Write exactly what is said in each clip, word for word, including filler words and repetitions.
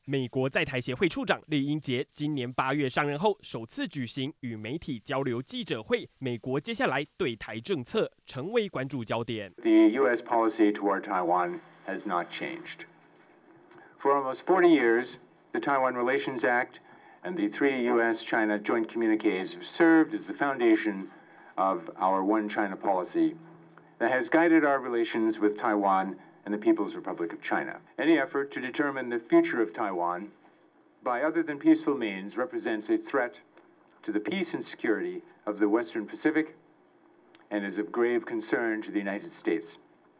美国在台协会处长酈英杰今年八月上任后，首次举行与媒体交流记者会。美国接下来对台政策成为关注焦点。 The U S policy toward Taiwan has not changed. For almost forty years, the Taiwan Relations Act and the three U S China joint communiques have served as the foundation of our One China policy that has guided our relations with Taiwan and the People's Republic of China. Any effort to determine the future of Taiwan by other than peaceful means represents a threat to the peace and security of the Western Pacific and is of grave concern to the United States.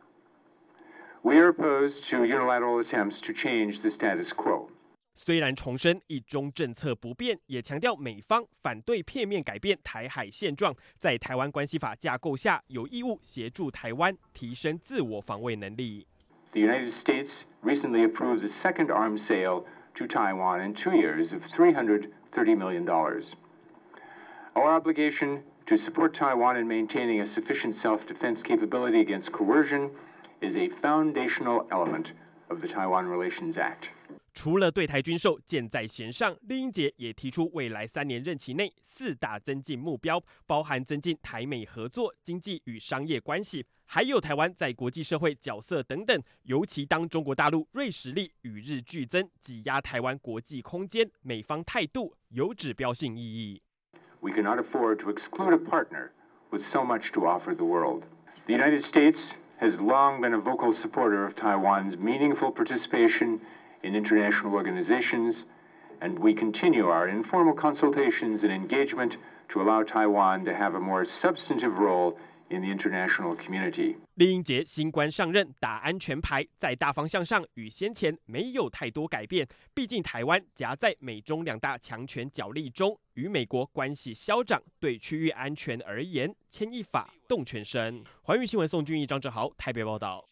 We are opposed to unilateral attempts to change the status quo. 虽然重申一中政策不变，也强调美方反对片面改变台海现状，在台湾关系法架构下，有义务协助台湾提升自我防卫能力。 The United States recently approved the second arms sale to Taiwan in two years of three hundred thirty million dollars. Our obligation to support Taiwan in maintaining a sufficient self-defense capability against coercion is a foundational element of the Taiwan Relations Act. 除了对台军售箭在弦上，酈英杰也提出未来三年任期内四大增进目标，包含增进台美合作、经济与商业关系，还有台湾在国际社会角色等等。尤其当中国大陆锐实力与日俱增，挤压台湾国际空间，美方态度有指标性意义。 We cannot afford to exclude a partner with so much to offer the world. The United States has long been a vocal supporter of Taiwan's meaningful participation in international organizations, and we continue our informal consultations and engagement to allow Taiwan to have a more substantive role in the international community. 酈英杰新官上任，打安全牌，在大方向上与先前没有太多改变。毕竟台湾夹在美中两大强权角力中，与美国关系消长，对区域安全而言牵一发动全身。环宇新闻宋俊义、张志豪台北报道。